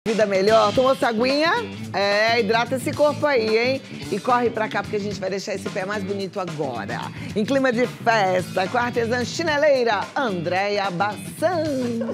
Vida melhor, tomou sua aguinha? Hidrata esse corpo aí, hein? E corre pra cá porque a gente vai deixar esse pé mais bonito agora. Em clima de festa, com a artesã chineleira, Andréia Bassan.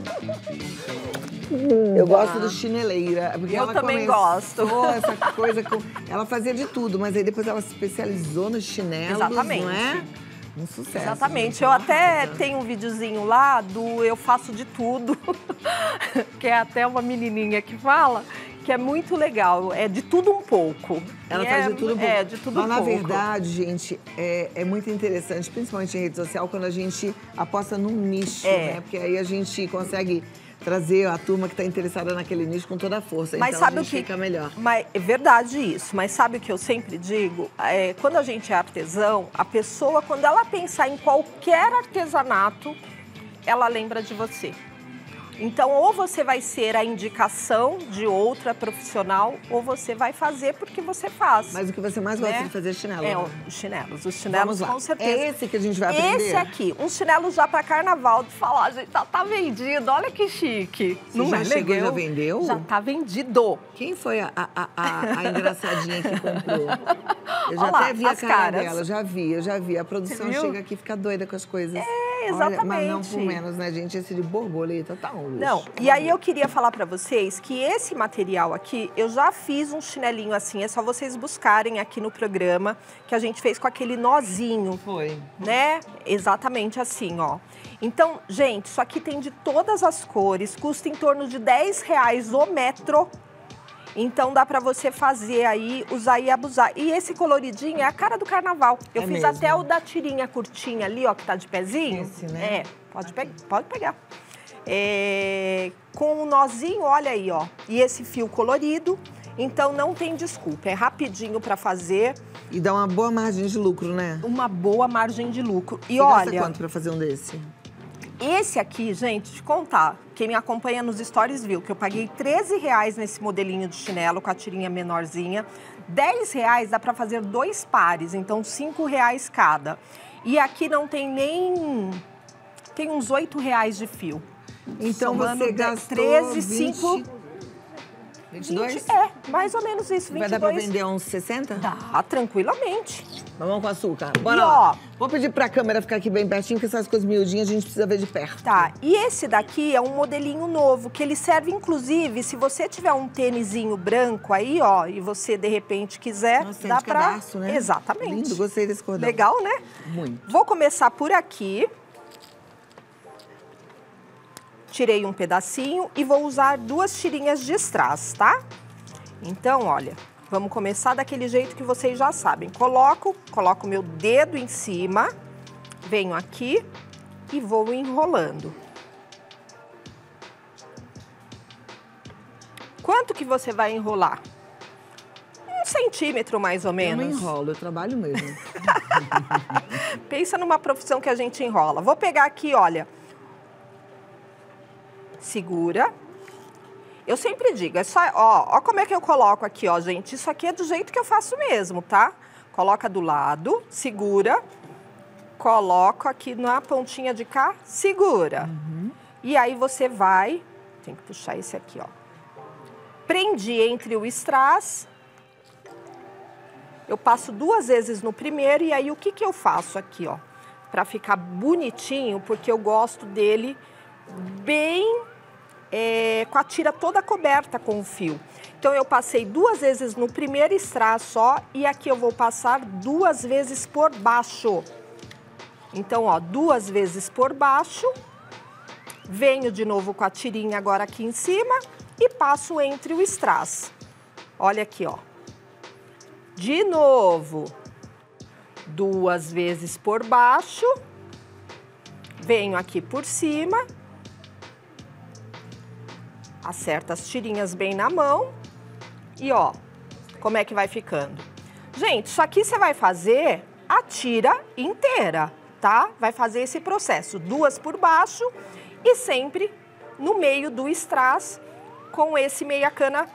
Eu gosto do chineleira. Porque eu também gosto. Essa coisa com... Ela fazia de tudo, mas aí depois ela se especializou nos chinelos, exatamente. Não é? Um sucesso. Exatamente. Gente, eu até tenho um videozinho lá do Eu Faço de Tudo, que é até uma menininha que fala, que é muito legal. É de tudo um pouco. Ela faz de tudo um pouco. É, de tudo um pouco. Mas, na verdade, gente, é muito interessante, principalmente em rede social, quando a gente aposta num nicho, né? Porque aí a gente consegue trazer a turma que está interessada naquele nicho com toda a força. Mas então sabe a gente o que fica melhor. Mas é verdade isso, mas sabe o que eu sempre digo? Quando a gente é artesão, a pessoa, quando ela pensar em qualquer artesanato, ela lembra de você. Então, ou você vai ser a indicação de outra profissional, ou você vai fazer porque você faz. Mas o que você mais gosta de fazer é chinelo? Os chinelos. Os chinelos, com certeza. É esse que a gente vai aprender? Esse aqui. Um chinelo já para carnaval. De falar, gente, tá vendido. Olha que chique. Você não já chegou e já vendeu? Já tá vendido. Quem foi a engraçadinha que comprou? Eu já até vi a cara dela, eu já vi. A produção chega aqui e fica doida com as coisas. Exatamente. Olha, mas não por menos, né, gente? Esse de borboleta tá um luxo. Não, e aí eu queria falar pra vocês que esse material aqui, eu já fiz um chinelinho assim, é só vocês buscarem aqui no programa, que a gente fez com aquele nozinho. Foi. Né? Exatamente assim, ó. Então, gente, isso aqui tem de todas as cores, custa em torno de R$10 o metro. Então dá pra você fazer aí, usar e abusar. E esse coloridinho é a cara do carnaval. Eu fiz mesmo. até o da tirinha curtinha ali, ó, que tá de pezinho. Esse, né? Pode pegar. Com um nozinho, olha aí, ó. E esse fio colorido, então não tem desculpa. É rapidinho pra fazer. E dá uma boa margem de lucro, né? Uma boa margem de lucro. E você olha... gasta quanto pra fazer um desse? Esse aqui, gente, te contar, quem me acompanha nos stories viu que eu paguei R$13 nesse modelinho de chinelo com a tirinha menorzinha. R$10 dá pra fazer 2 pares, então R$5 cada. E aqui não tem nem... Tem uns R$8 de fio. Então somando você gastou 13, 5... 22? 20, mais ou menos isso, 22. Vai dar pra vender uns 60? Dá, tranquilamente. Mamão com açúcar. Bora E, lá. ó, vou pedir pra câmera ficar aqui bem pertinho, porque essas coisas miudinhas a gente precisa ver de perto. Tá, e esse daqui é um modelinho novo, que ele serve, inclusive, se você tiver um tênisinho branco aí, ó, e você, de repente, quiser, nossa, dá de pra... cadarço, né? Exatamente. Lindo, gostei desse cordão. Legal, né? Muito. Vou começar por aqui. Tirei um pedacinho e vou usar 2 tirinhas de strass, tá? Então, olha, vamos começar daquele jeito que vocês já sabem. Coloco o meu dedo em cima, venho aqui e vou enrolando. Quanto que você vai enrolar? 1 centímetro, mais ou menos. Eu não enrolo, eu trabalho mesmo. Pensa numa profissão que a gente enrola. Vou pegar aqui, olha. Segura. Eu sempre digo, é só, ó como é que eu coloco aqui, ó, gente. Isso aqui é do jeito que eu faço mesmo, tá? Coloca do lado, segura. Coloco aqui na pontinha de cá, segura. E aí você vai, tem que puxar esse aqui, ó. Prendi entre o strass. Eu passo 2 vezes no primeiro e aí o que eu faço aqui, ó? Pra ficar bonitinho, porque eu gosto dele bem... com a tira toda coberta com o fio. Então, eu passei 2 vezes no primeiro strass só e aqui eu vou passar 2 vezes por baixo. Então, ó, 2 vezes por baixo. Venho de novo com a tirinha agora aqui em cima e passo entre o strass. Olha aqui, ó. De novo, 2 vezes por baixo. Venho aqui por cima. Acerta as tirinhas bem na mão e, ó, como é que vai ficando. Gente, isso aqui você vai fazer a tira inteira, tá? Vai fazer esse processo, 2 por baixo e sempre no meio do strass com esse meia cana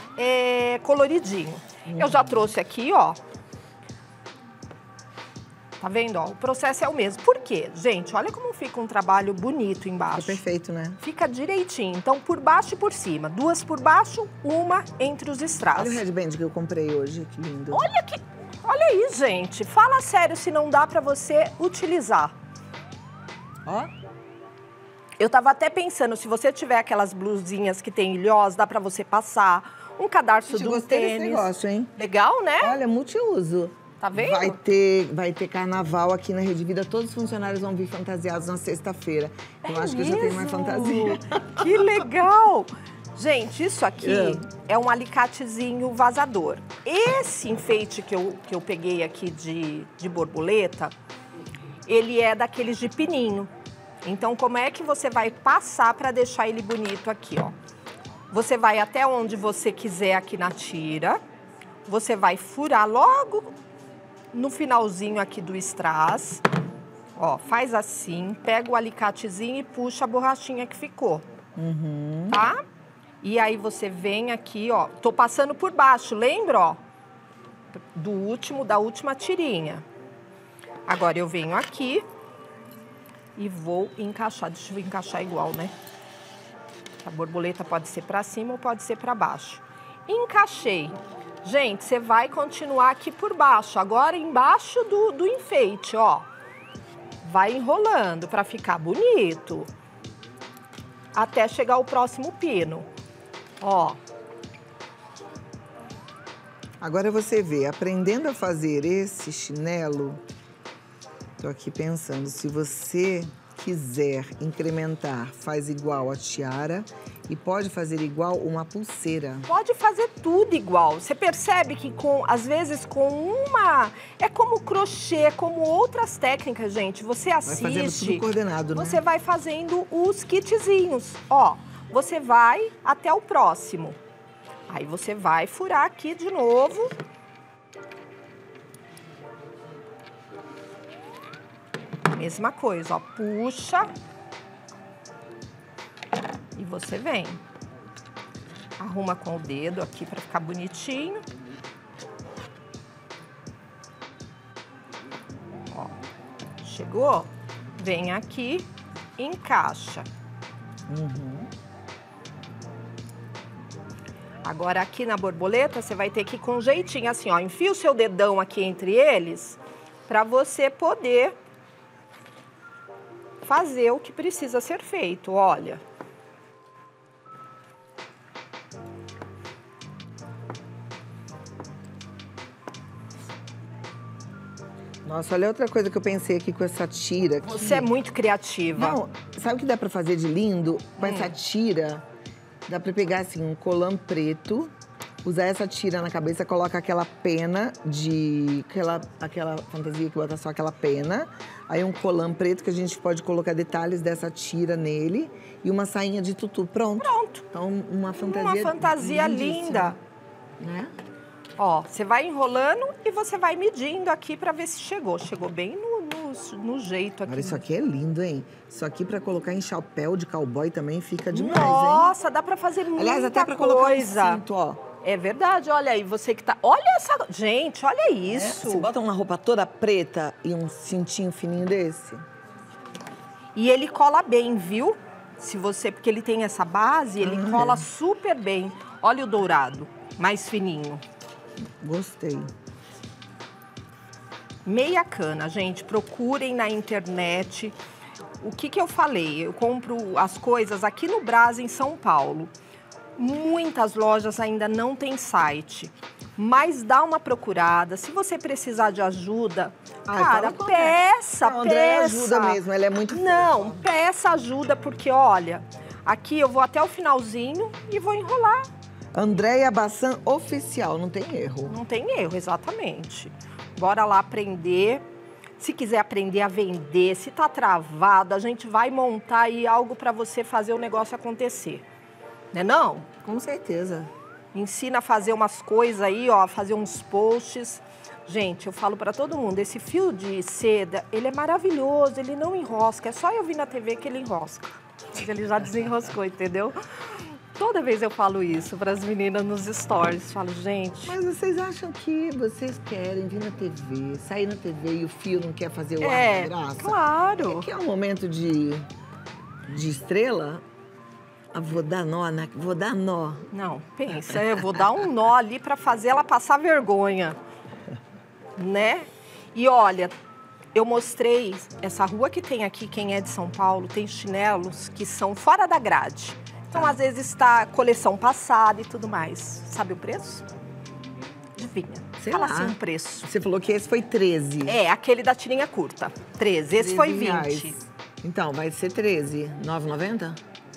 coloridinho. Eu já trouxe aqui, ó, Tá vendo? Ó, o processo é o mesmo. Por quê? Gente, olha como fica um trabalho bonito embaixo. É perfeito, né? Fica direitinho. Então, por baixo e por cima. 2 por baixo, 1 entre os strass. Olha o headband que eu comprei hoje, que lindo. Olha aí, gente. Fala sério se não dá pra você utilizar. Ó. Eu tava até pensando, se você tiver aquelas blusinhas que tem ilhós, dá pra você passar. Um cadarço de um gostei tênis. desse negócio, hein? Legal, né? Olha, multiuso. Tá vendo? Vai ter carnaval aqui na Rede Vida. Todos os funcionários vão vir fantasiados na sexta-feira. Eu acho que eu já tenho mais fantasia. Que legal! Gente, isso aqui é um alicatezinho vazador. Esse enfeite que eu peguei aqui de borboleta, ele é daqueles de pininho. Então, como é que você vai passar para deixar ele bonito aqui, ó? Você vai até onde você quiser aqui na tira. Você vai furar logo no finalzinho aqui do strass. Ó, faz assim, pega o alicatezinho e puxa a borrachinha que ficou. Tá? E aí você vem aqui, ó. Tô passando por baixo, lembra, ó? Da última tirinha. Agora eu venho aqui e vou encaixar. Deixa eu encaixar igual, né? A borboleta pode ser pra cima ou pode ser pra baixo. Encaixei. Gente, você vai continuar aqui por baixo. Agora embaixo do enfeite, ó. Vai enrolando pra ficar bonito. Até chegar o próximo pino. Ó. Agora você vê, aprendendo a fazer esse chinelo, tô aqui pensando, se você quiser incrementar, faz igual a tiara e pode fazer igual uma pulseira. Pode fazer tudo igual. Você percebe que às vezes com uma... É como crochê, como outras técnicas, gente. Você assiste... Vai fazendo tudo coordenado, né? Você vai fazendo os kitzinhos. Ó, você vai até o próximo. Aí você vai furar aqui de novo. Mesma coisa, ó. Puxa. E você vem. Arruma com o dedo aqui pra ficar bonitinho. Ó. Chegou? Vem aqui, encaixa. Agora aqui na borboleta, você vai ter que ir com jeitinho, assim, ó. Enfia o seu dedão aqui entre eles pra você poder fazer o que precisa ser feito, olha. Nossa, olha outra coisa que eu pensei aqui com essa tira. Aqui. Você é muito criativa. Não, sabe o que dá pra fazer de lindo? Com essa tira, dá pra pegar assim um colã preto, usar essa tira na cabeça, coloca aquela pena de... Aquela fantasia que bota só aquela pena. Aí um colã preto que a gente pode colocar detalhes dessa tira nele. E uma sainha de tutu. Pronto. Pronto. Então, uma fantasia... Uma fantasia linda. Né? Ó, você vai enrolando e você vai medindo aqui pra ver se chegou. Chegou bem no jeito aqui. Olha, isso aqui é lindo, hein? Isso aqui pra colocar em chapéu de cowboy também fica demais, Nossa, hein? dá pra fazer muita coisa. Aliás, até pra colocar um cinto, ó. É verdade, olha aí, você que tá... Olha essa... Gente, olha isso. Você bota uma roupa toda preta e um cintinho fininho desse. E ele cola bem, viu? Se você... Porque ele tem essa base, ele cola super bem. Olha o dourado, mais fininho. Gostei. Meia cana, gente, procurem na internet. O que eu falei? Eu compro as coisas aqui no Brás, em São Paulo. Muitas lojas ainda não tem site, mas dá uma procurada. Se você precisar de ajuda, cara, peça. A Andréia ajuda mesmo, ela é muito fofa. Não, peça ajuda, porque olha, aqui eu vou até o finalzinho e vou enrolar. Andréia Bassan Oficial, não tem erro. Não tem erro, exatamente. Bora lá aprender. Se quiser aprender a vender, se tá travado, a gente vai montar aí algo para você fazer o negócio acontecer. Né não? Com certeza. Ensina a fazer umas coisas aí, ó, fazer uns posts. Gente, eu falo para todo mundo, esse fio de seda, ele é maravilhoso, ele não enrosca. É só eu vir na TV que ele enrosca. Ele já desenroscou, entendeu? Toda vez eu falo isso para as meninas nos stories. Falo, gente... Mas vocês acham que vocês querem vir na TV, sair na TV e o fio não quer fazer o ar da graça? Claro. É que é um momento de estrela? Vou dar nó, vou dar nó. Não, pensa, eu vou dar um nó ali para fazer ela passar vergonha, né? E olha, eu mostrei essa rua que tem aqui, quem é de São Paulo, tem chinelos que são fora da grade. Então, às vezes, está coleção passada e tudo mais. Sabe o preço? Adivinha. Sei Fala lá. assim um preço. Você falou que esse foi 13. É, aquele da tirinha curta. 13. Esse foi 20. Reais. Então, vai ser 13. 9,90?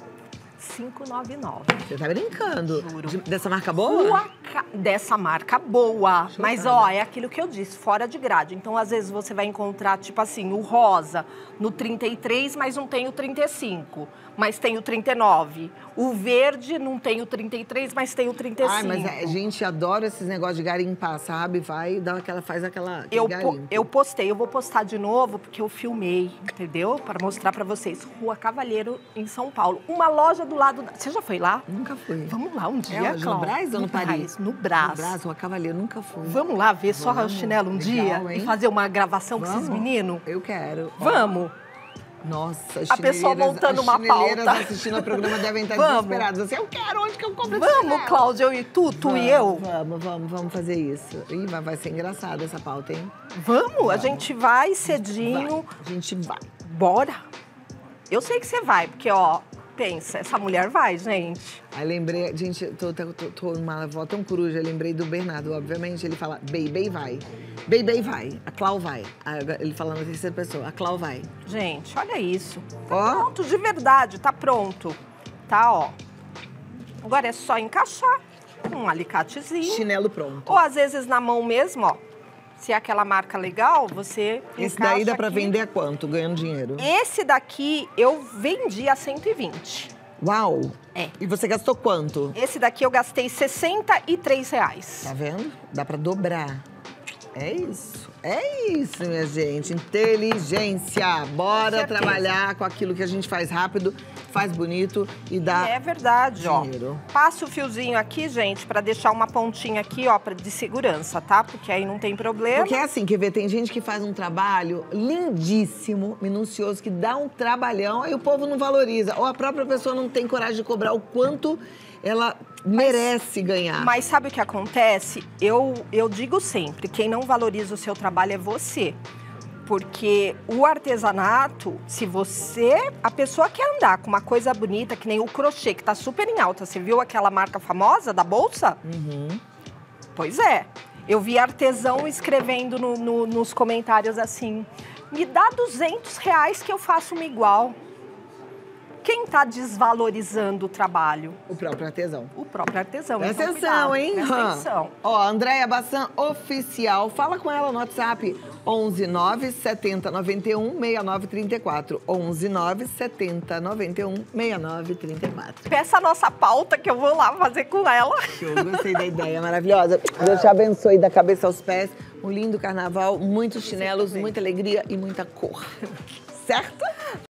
5,99. Você tá brincando. Juro. Dessa marca boa? Dessa marca boa. Chocada. Mas, ó, é aquilo que eu disse, fora de grade. Então, às vezes, você vai encontrar, tipo assim, o rosa no 33, mas não tem o 35. Mas tem o 39. O verde não tem o 33, mas tem o 35. Ai, mas a gente adora esses negócios de garimpar, sabe? Vai, faz aquela garimpo. Eu postei, eu vou postar de novo, porque eu filmei, entendeu? Para mostrar para vocês. Rua Cavalheiro, em São Paulo. Uma loja do lado... Você já foi lá? Nunca fui. Vamos lá um dia, No Brás ou no Paris? No Brás. No Brás, Rua Cavaleiro, nunca fui. Vamos lá ver só o Vamos. chinelo um Legal, dia hein? e fazer uma gravação com esses Vamos. meninos? Eu quero. Vamos! Nossa, A pessoa montando uma pauta. Assistindo o programa devem estar Vamos. desesperados. Assim, eu quero, onde que eu compro esse Vamos, chinelo? Cláudia, eu e tu e eu? Vamos fazer isso. Ih, vai ser engraçado essa pauta, hein? Vamos, a gente vai cedinho. A gente vai. Bora! Eu sei que você vai, porque, ó, pensa, essa mulher vai, gente. Aí lembrei, gente, tô numa avó tão coruja, lembrei do Bernardo, obviamente, ele fala, Bey vai. Bey vai, a Clau vai. Ele fala na terceira pessoa, a Clau vai. Gente, olha isso. Tá Ó. pronto, de verdade, tá pronto. Tá, ó. Agora é só encaixar um alicatezinho. Chinelo pronto. Ou às vezes na mão mesmo, ó. Se é aquela marca legal, você Esse encaixa daí dá pra aqui. vender a quanto, ganhando dinheiro? Esse daqui eu vendi a 120. Uau! É. E você gastou quanto? Esse daqui eu gastei R$63. Tá vendo? Dá pra dobrar. É isso, minha gente. Inteligência. Bora certeza. trabalhar com aquilo que a gente faz rápido, faz bonito e dá É verdade, dinheiro. ó. Passa o fiozinho aqui, gente, pra deixar uma pontinha aqui, ó, de segurança, tá? Porque aí não tem problema. Porque é assim, quer ver, tem gente que faz um trabalho lindíssimo, minucioso, que dá um trabalhão, aí o povo não valoriza. Ou a própria pessoa não tem coragem de cobrar o quanto ela merece ganhar. Mas sabe o que acontece? Eu digo sempre, quem não valoriza o seu trabalho é você. Porque o artesanato, se você... A pessoa quer andar com uma coisa bonita, que nem o crochê, que tá super em alta. Você viu aquela marca famosa da bolsa? Uhum. Pois é. Eu vi artesão escrevendo nos comentários assim, me dá R$200 que eu faço uma igual. Quem tá desvalorizando o trabalho? O próprio artesão. O próprio artesão. Presta Então, atenção, cuidado, hein? Presta atenção. Ó, Andréia Bassan Oficial. Fala com ela no WhatsApp. 11 9 70 91 6934. 11 9 70 91 6934. Peça a nossa pauta que eu vou lá fazer com ela. Eu gostei da ideia maravilhosa. Deus te abençoe da cabeça aos pés. Um lindo carnaval, muitos chinelos, muita alegria e muita cor. Certo?